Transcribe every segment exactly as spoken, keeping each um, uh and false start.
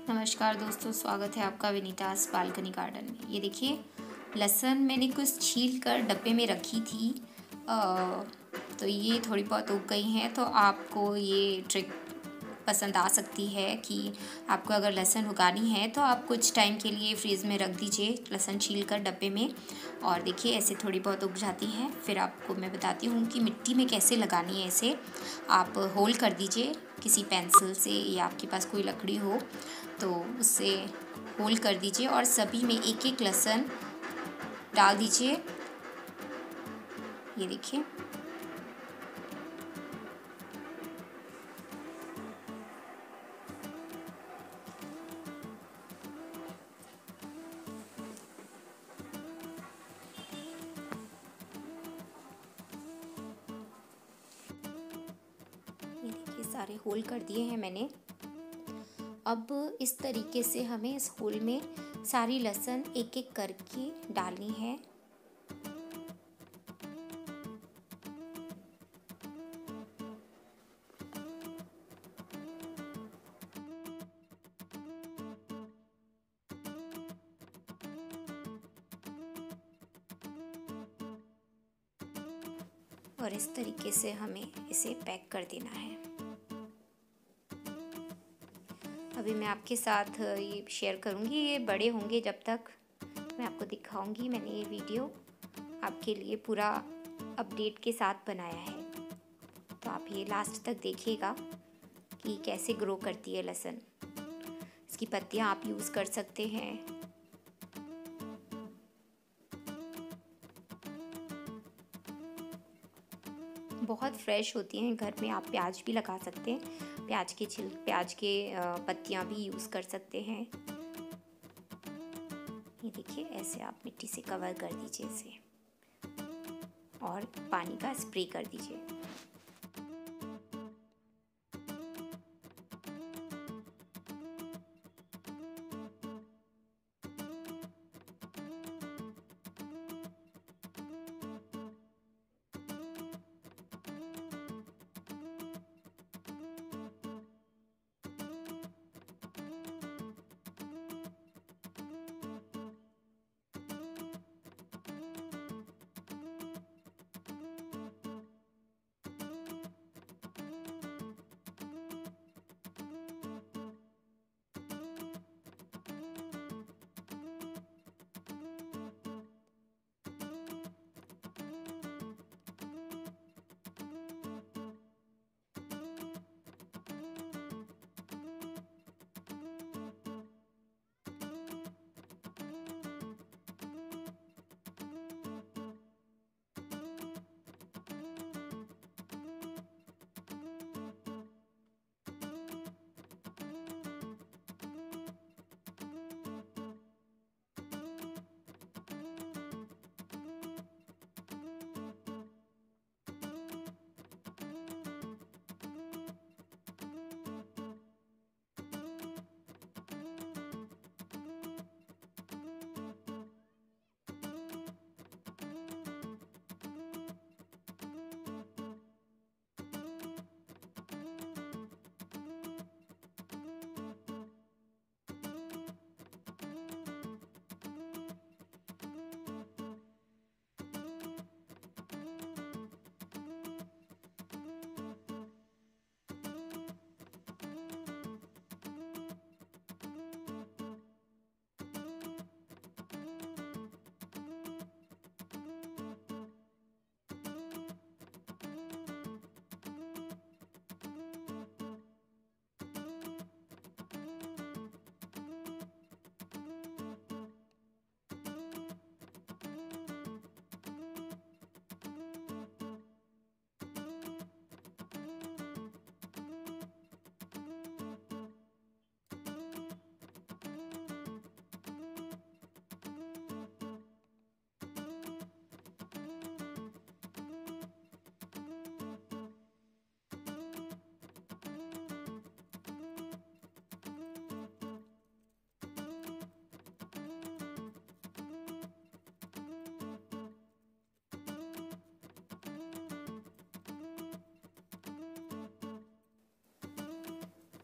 नमस्कार दोस्तों, स्वागत है आपका विनीतास बालकनी गार्डन में। ये देखिए, लहसुन मैंने कुछ छील कर डब्बे में रखी थी। अ, तो ये थोड़ी बहुत उग गई हैं। तो आपको ये ट्रिक पसंद आ सकती है कि आपको अगर लहसुन उगानी है तो आप कुछ टाइम के लिए फ्रीज़ में रख दीजिए लहसुन छील कर डब्बे में। और देखिए ऐसे थोड़ी बहुत उग जाती हैं। फिर आपको मैं बताती हूँ कि मिट्टी में कैसे लगानी है इसे। आप होल कर दीजिए किसी पेंसिल से, या आपके पास कोई लकड़ी हो तो उससे होल कर दीजिए और सभी में एक एक लहसुन डाल दीजिए। ये देखिए, ये देखिए सारे होल कर दिए हैं मैंने। अब इस तरीके से हमें इस होल में सारी लहसुन एक एक करके डालनी है। और इस तरीके से हमें इसे पैक कर देना है। अभी मैं आपके साथ ये शेयर करूँगी, ये बड़े होंगे जब तक मैं आपको दिखाऊंगी। मैंने ये वीडियो आपके लिए पूरा अपडेट के साथ बनाया है, तो आप ये लास्ट तक देखिएगा कि कैसे ग्रो करती है लहसुन। इसकी पत्तियाँ आप यूज़ कर सकते हैं। बहुत फ्रेश होती हैं। घर में आप प्याज भी लगा सकते हैं, प्याज के छिल प्याज के पत्तियाँ भी यूज़ कर सकते हैं। ये देखिए, ऐसे आप मिट्टी से कवर कर दीजिए इसे और पानी का स्प्रे कर दीजिए।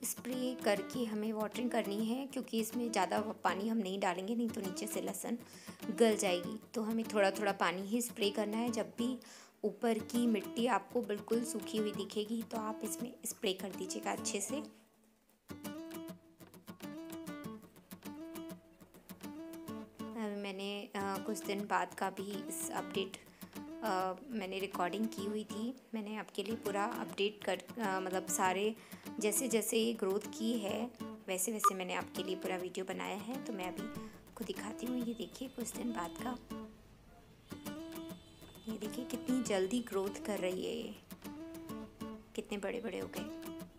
स्प्रे करके हमें वाटरिंग करनी है, क्योंकि इसमें ज़्यादा पानी हम नहीं डालेंगे, नहीं तो नीचे से लहसुन गल जाएगी। तो हमें थोड़ा थोड़ा पानी ही स्प्रे करना है। जब भी ऊपर की मिट्टी आपको बिल्कुल सूखी हुई दिखेगी तो आप इसमें स्प्रे कर दीजिएगा अच्छे से। अभी मैंने आ, कुछ दिन बाद का भी इस अपडेट आ, मैंने रिकॉर्डिंग की हुई थी। मैंने आपके लिए पूरा अपडेट कर आ, मतलब सारे जैसे जैसे ये ग्रोथ की है वैसे वैसे मैंने आपके लिए पूरा वीडियो बनाया है। तो मैं अभी आपको दिखाती हूँ। ये देखिए कुछ दिन बाद का, ये देखिए कितनी जल्दी ग्रोथ कर रही है, ये कितने बड़े बड़े हो गए।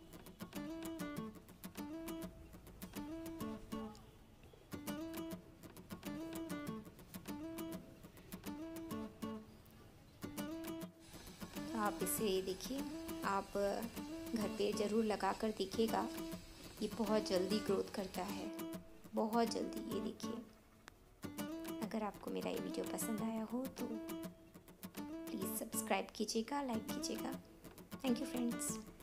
तो आप इसे देखिए, आप घर पे ज़रूर लगा कर देखिएगा। ये बहुत जल्दी ग्रोथ करता है, बहुत जल्दी। ये देखिए, अगर आपको मेरा ये वीडियो पसंद आया हो तो प्लीज़ सब्सक्राइब कीजिएगा, लाइक कीजिएगा। Thank you friends.